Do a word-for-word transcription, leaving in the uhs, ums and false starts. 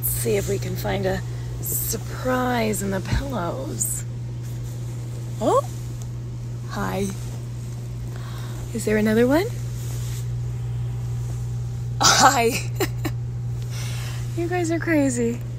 Let's see if we can find a surprise in the pillows. Oh, hi. Is there another one? Hi. You guys are crazy.